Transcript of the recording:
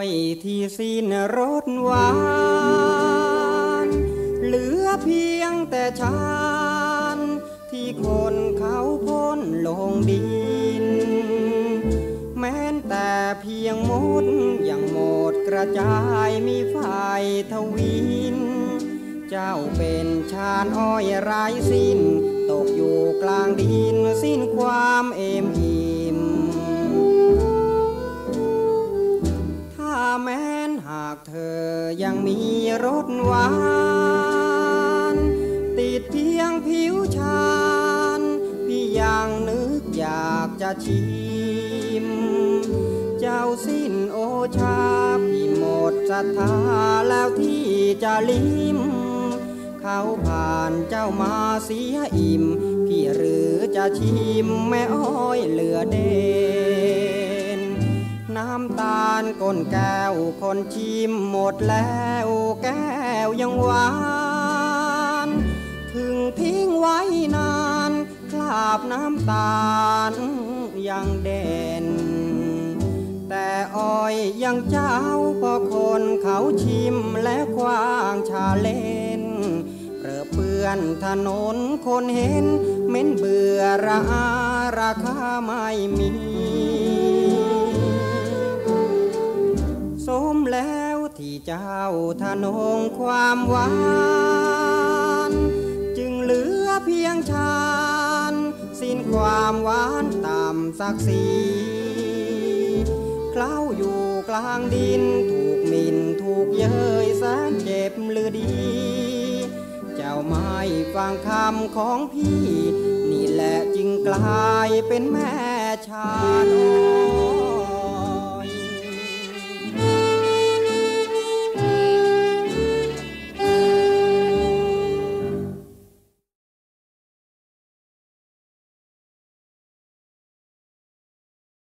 ที่สิ้นรสหวานเหลือเพียงแต่ฉันที่คนเขาพ้นลงดินแม้แต่เพียงมดยังหมดกระจายมีไฟทวินเจ้าเป็นชานอ้อยไร้สิ้นตกอยู่กลางดินสิ้นความเอ็มอิ่มถ้าแม้นหากเธอยังมีรสหวานติดเพียงผิวชานพี่ยังนึกอยากจะชิมเจ้าสิ้นโอชาพี่หมดศรัทธาแล้วที่จะลิ้มเขาผ่านเจ้ามาเสียอิ่มพี่หรือจะชิมแม่อ้อยเหลือเด่นน้ำตาลก้นแก้วคนชิมหมดแล้วแก้วยังหวานถึงทิ้งไว้นานคราบน้ำตาลยังเด่นแต่อ้อยยังเจ้าพอคนเขาชิมและกว้างชาเล่นเปรอะเปื้อนถนนคนเห็นเหม็นเบื่อระอาราคาไม่มีสมแล้วที่เจ้าทะนงความหวานจึงเหลือเพียงชานสิ้นความหวานต่ำศักดิ์ศรีเคล้าอยู่กลางดินถูกหมิ่นถูกเย้ยแสนเจ็บหรือดีเจ้าไม่ฟังคำของพี่นี่แหละจึงกลายเป็นแม่ชาโน